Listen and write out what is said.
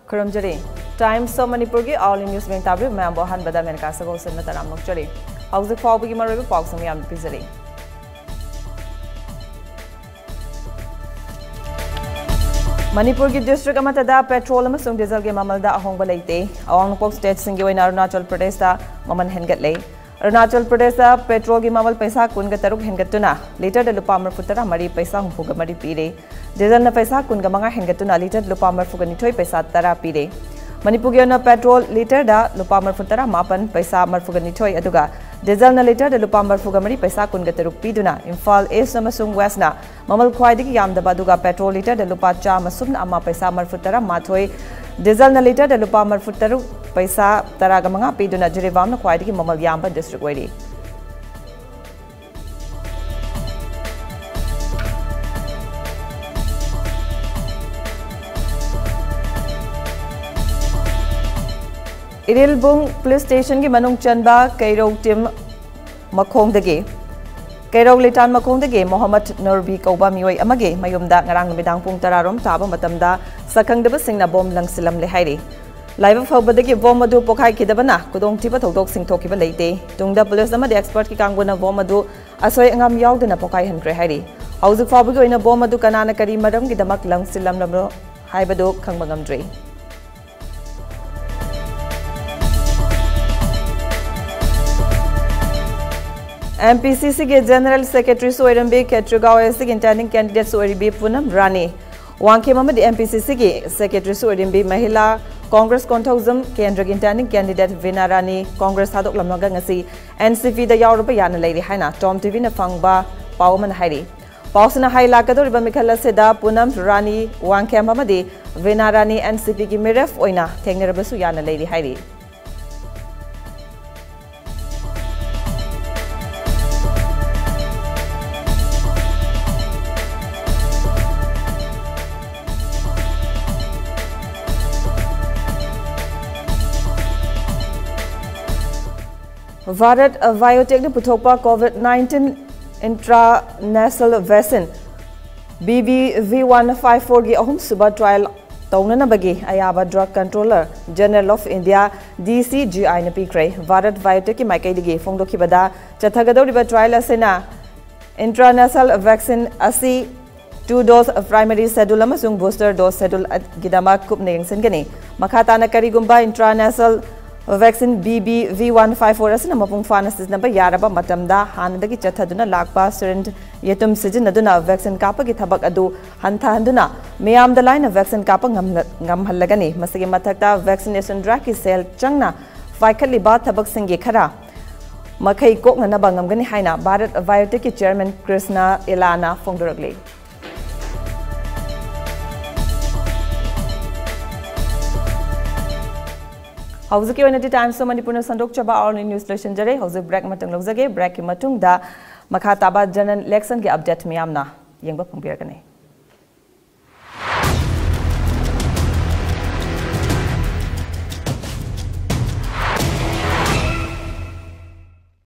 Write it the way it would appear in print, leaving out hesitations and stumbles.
Kurumjari, Times of Manipur ki all news being tabi member han bada MENAKA sago sinna taram nokchari. House of Fog ki marobi Fox mi am pizari. Manipur ki district amatada petrol amasung diesel ki mamal da ahong balaite. Awang pok state singi wain Arunachal Pradesh da maman hengat lay. Arunachal Pradesh da petrol ki mamal paisa kun ga taruk hengatuna. Liter da lupa mar futara mari paisa humpu ga mari pire. Diesel na paisa kun ga manga hengatuna liter lupa mar fuga nitoy paisa tara pire. Manipur ki na petrol liter da lupa mar futara mapan paisa mar fuga nitoy aduga. Diesel na liter da lupa mar fuga mari paisa kun ga taruk piduna. Imphal East amasung West na mamal khwaidigi yamdaba aduga petrol liter da lupa cha masumna ama paisa mar futara mathoi. Diesel na liter da lupa mar futaru paisa tara ga manga piduna Jirivam na khwaidigi mamal yamba district wari. Irilbung police station ki manung chanba Kairog tim Makong dage. Kairog litan Makong dage Muhammad Nurbi kauba miwai amage mayumda ngarang midang pung tararom taba matamda sakang daba sing na bom lang silam le hairi. Live of Hobadagi Bomadu Pokai Kidabana, Kudong Tiba Todok Sing Tokiba Late, Tungda Police Nama the expert Kikanguna Bomadu, Asoy Angam Yaudana Pokai Henry Hari. House of Fabugo in a Bomadu Kanana Kari Madam Gidamak Lang Silam Lamo, Haibado Kangmangam Dre. MPCC के general secretary सोयरंबे केट्रगांव से इंटर्निंग candidate सोयरबे पूनम रानी वांके ममद MPCC के secretary सोयरंबे महिला कांग्रेस कोंथौजम केंद्र की इंटर्निंग कैंडिडेट वीना रानी कांग्रेस थादोक लमगा ngasi NCP दा यावरबा याना लेरि हाइना TOMTV न फंगबा पावमन हाइरि पावसना हाइला कदोरिबा मिखल सेदा पूनम रानी वांके ममदे वीना रानी NCP की मिरेफ ओइना थेंगनरबसु याना लेरि हाइरि Bharat Biotech ne puthokpa COVID-19 intranasal vaccine BBV154 gi ahum suba trial taunana bagi ayaba drug controller general of India DCGI ne pikre Bharat Biotech ki maikai digi phongdoki bada chathagadoriba trial asena intranasal vaccine asi 2 dose primary schedule amasung booster dose schedule gidama kupne yengsen makata na karigumba intranasal vaccine BBV154 asina mapung fana sisnaba yaraba matamda hanadagi chathaduna lakpa syringe yetum sijinaduna vaccine kapa gi thabak adu hantha handuna miyamda line vaccine kapa ngam hallagani masigi mathakta vaccination drug ki cell changna faikali ba thabak singi khara makhai kokna na bangam gani haina Bharat Biotech ki chairman Krishna Elana phongdoragle House ki wani Times of Manipur na sandok chaba all news lesson jare house break matang log jage break ki matung da makha taba general election ki update miyamna yengba phongpir kane